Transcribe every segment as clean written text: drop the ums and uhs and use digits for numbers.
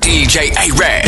DJ A-Rab.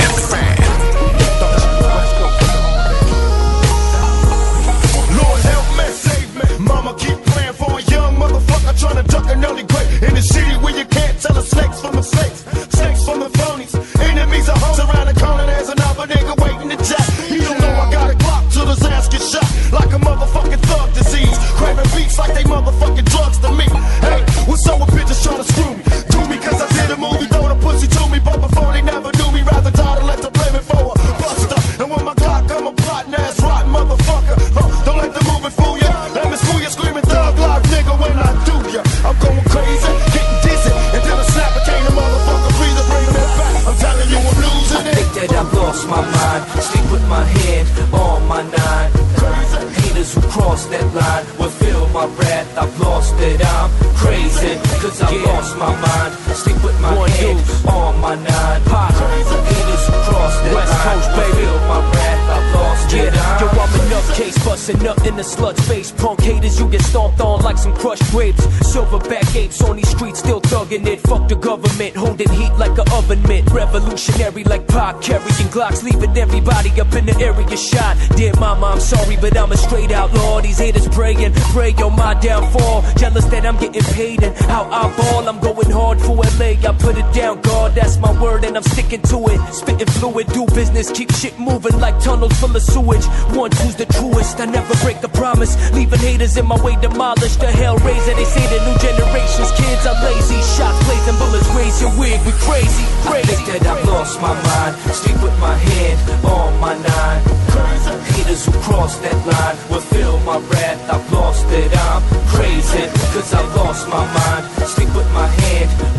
Lord help me, save me. Mama keep praying for a young motherfucker trying to duck an early grave in the city where you can't tell the snakes from the snakes, snakes from the phonies. Enemies are hoes around the corner. There's another nigga waiting to jack. He don't know I got a Glock till his ass get shot like a motherfucking thug disease. Craving beats like they motherfucking drugs to me. Hey, what's up with bitches trying to screw me? Do me cause I did a movie, throw the pussy to me, but before they never knew me, rather die than let them blame it for a buster. And when my Glock come a plotting ass rotten motherfucker, don't let the movie fool ya. Let me school ya, screaming thug life nigga when I do ya. I'm going crazy, getting dizzy, and then a snapper came the motherfucker breathe and bring it back. I'm telling you I'm losing it. I think that I've lost my mind. Sleep with my hand on my nine. Haters who cross that line will feel my wrath. I've lost it, I'm crazy, cause I've lost my mind. Sleep with my hand on my nine. Haters who cross that line will feel my wrath. I've lost it, Yo, I'm enough case busting up in the slut face. Punk haters, you get stomped on like some crushed grapes. Silverback apes on these streets still thugging it. Fuck the government, holding heat like a oven mitt. Revolutionary like Pac, carrying Glocks, leaving everybody up in the area shot. Dear mama, I'm sorry, but I'm a straight outlaw. These haters praying, pray on my downfall. Jealous that I'm getting paid and how I ball. I'm going hard for LA, I put it down, God, that's my word and I'm sticking to it. Spitting fluid, do business, keep shit moving like tunnels full of sewage. One, two's the truest, I never break a promise. Leaving haters in my way, demolished the hellraiser. They say the new generation's kids are lazy. Shots blazing, bullets raise your wig, we crazy, crazy. I think that I've lost my mind. Sleep with my hand on my nine. Haters who cross that line will feel my wrath. I've lost it, I'm crazy, cause I've lost my mind. Sleep with my hand